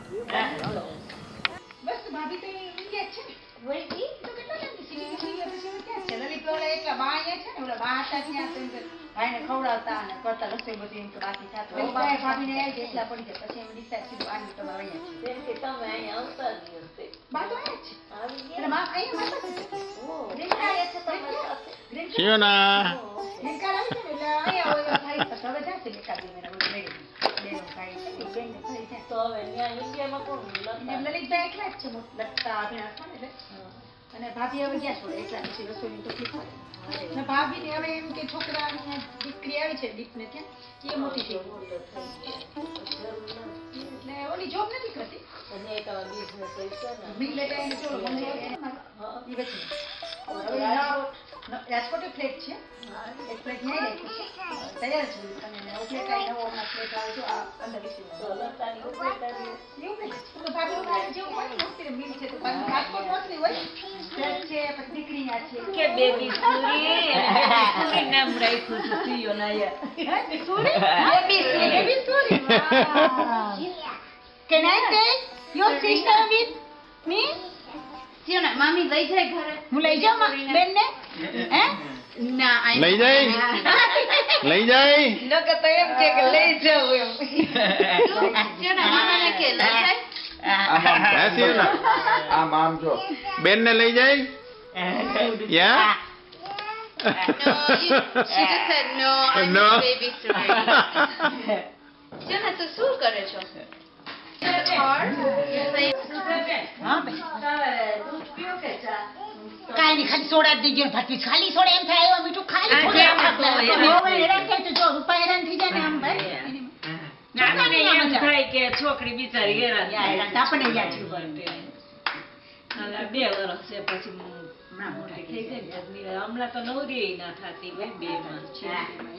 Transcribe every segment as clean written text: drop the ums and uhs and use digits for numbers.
બસ ભાભી તો ઇન્ડિયા છે ને વહી તો કેટલા ટાઈમ સીધી પછી ક્યાં છે લલિત વાળા એટલા બા અહીંયા છે ને ઓલા બા હતા ત્યાં તો ભાઈને ખવડાવતા અને કરતા રસોઈ બધી એમ કે બાકી થાતો ભાભીને આવી એટલા પડી જાય પછી એમ ડિસાઈડ સીધું આની તમારે અહીંયા છે કે તમે અહીંયા આવતા જ હશે બા તો અહીંયા છે આવી ગયા એટલે માં અહીંયા માતા છે ઓ ગ્રીન કાર્ડ છે તમારી સાથે શિવના ગ્રીન કાર્ડ આવી છે એટલે અહીંયા હોય થાય તો હવે જાશે એકાદી મહિના બધું મેળવી લેનો કાઈ છે કે બેન ફરી જાય તો હવે ત્યાં ઇન્ડિયામાં કોણ લલિતભાઈ એકલા જ છે લગતા અભ્યાસ એટલે અને ભાભી હવે ગયા છોડે એટલા પછી રસોઈની તકલીફ પડે ને ભાભી ને હવે એમ કે છોકરાની દીકરી આવી છે દીપને ત્યાં એ મોટી થઈ એટલે ઓલી જોબ નથી કરતી અને એક બિઝનેસ છે ને બિલ લેતા એને ચોલો મને ઈ વેચી હવે રાજકોટ ફ્લેટ છે એક ફ્લેટ નહીં રાખ્યું છે તૈયાર છે અને નવો ફ્લેટ આવી નવો હમણાં ફ્લેટ આવે છે આ 15-20 લતાની ફ્લેટ આવી એવું નહીં તો ભાભી મારે જેવું હોય ને ઉતરે મિલ છે તો રાજકોટ મોટલી હોય ફ્લેટ છે પછી દીકરી ના છે કે બેબી સુરી નામ રાખ્યું છે સીઓ નાયા સુરી બેબી સુરી Can I take your sister with me? Siona, mami લઈ જાય ઘરે. હું લઈ જાઉં બેન ને? હે? ના, લઈ જાય. લઈ જાય. લોકો તો એમ કે લઈ જાઉં એમ. Siona, મામાને કે લઈ જાય. હા શિવના. આમ આમ જો. બેન ને લઈ જાય. Yeah. No, she just said no. I'm No. baby story. Siona, તું શું કરે છો? કાઈ નહીં ખાલી સોડા જ દેજો ભાતી ખાલી સોડા એમ થાય એવા મીઠું ખાલી સોડા હેરાન થાય તો જો રૂપા હેરાન થઈ જાય ને આમ ભાઈ નાનાને એમ થાય કે છોકરી બિચારી હેરાન આપણને યાદ છે હાલા 2 વર્ષ છે પછી મોટી થઈ જાય હમણાં તો નવરી ના થતી હોય 2 માં છે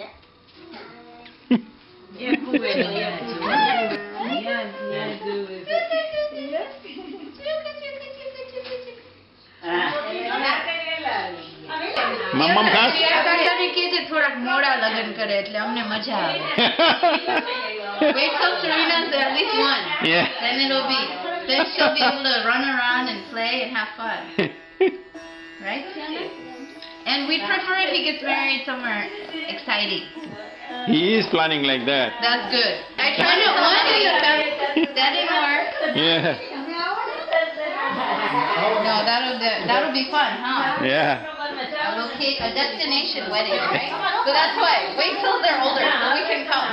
મમ્મમ ખાસ થોડાક મોડા લગન કરે એટલે અમને મજા આવે wait till Serena's at least one Yeah. then she'll be able to run around and play and have fun right Sienna? And we prefer if he gets married somewhere exciting. He is planning like that. That's good. I tried it once that didn't work. Yeah. No, that'll be fun, huh? Yeah. A destination wedding, right? So that's why. Wait till they're older so we can come.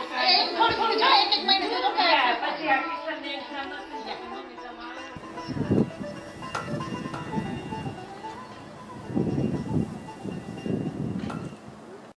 right?